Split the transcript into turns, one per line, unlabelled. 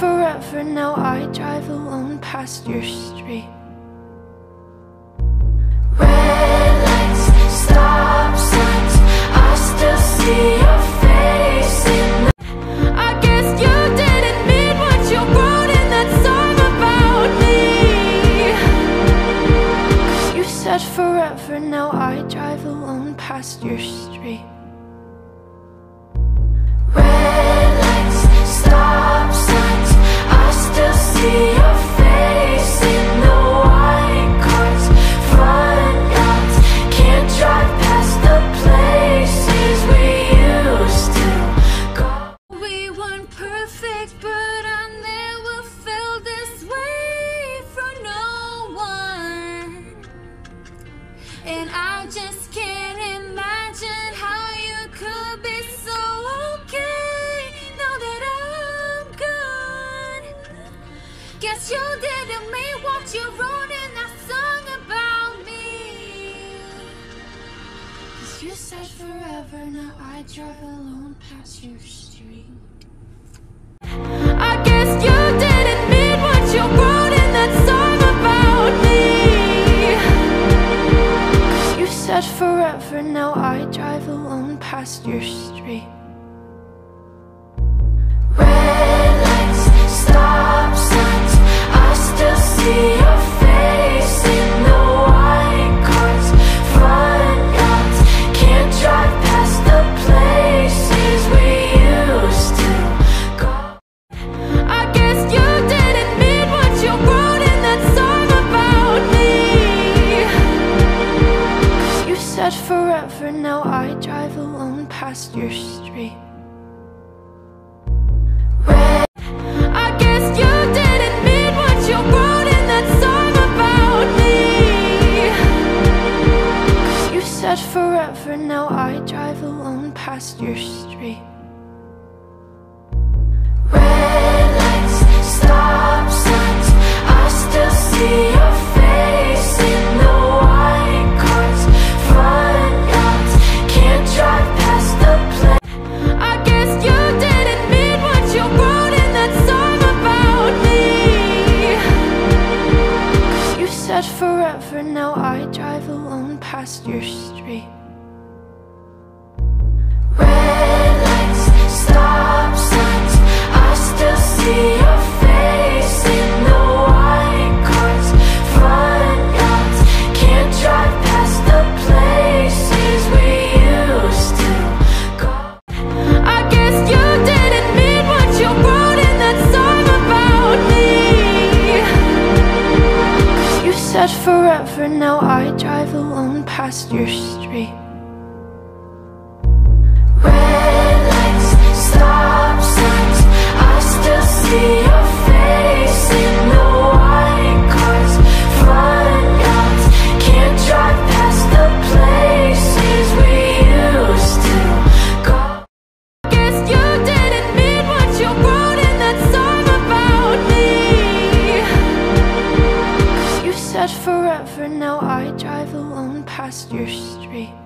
forever, now I drive alone past your street. Red lights, stop signs, I still see your face in the... I guess you didn't mean what you wrote in that song about me. 'Cause you said forever, now I drive alone past your street. Red lights, stop signs, I still see your face in the white cars, front yards. Can't drive past the places we used to go. We weren't perfect, but I never felt this way for no one. And I just can't imagine how you could be so okay now that I'm gone. Guess you didn't mean what you wrote in that song about me. 'Cause you said forever, now I drive alone past your street. I guess you didn't mean what you wrote in that song about me. 'Cause you said forever, now I drive alone past your street. Red lights, stop signs, I still see your face in the white cars, front yards. Can't drive past the places we used to go. I guess you didn't mean what you wrote in that song about me. 'Cause you said forever, now I drive alone past your street. I guess you didn't mean what you wrote in that song about me. 'Cause you said forever, now I drive alone past your street. Red lights, stop signs, I still see your face in the white cars, front yards. Can't drive past the place. I guess you didn't mean what you wrote in that song about me. 'Cause you said forever, now I drive alone past your street. Red lights, stop signs, I still see your face in the white cars, front yards. Can't drive past the places we used to go. I guess you didn't mean what you wrote in that song about me. 'Cause you said forever, now I drive alone past your street. Red lights, stop signs, I still see your face in the white cars, front yards. Can't drive past the places we used to go. Guess you didn't mean what you wrote in that song about me. 'Cause you said forever, now I drive alone past your street.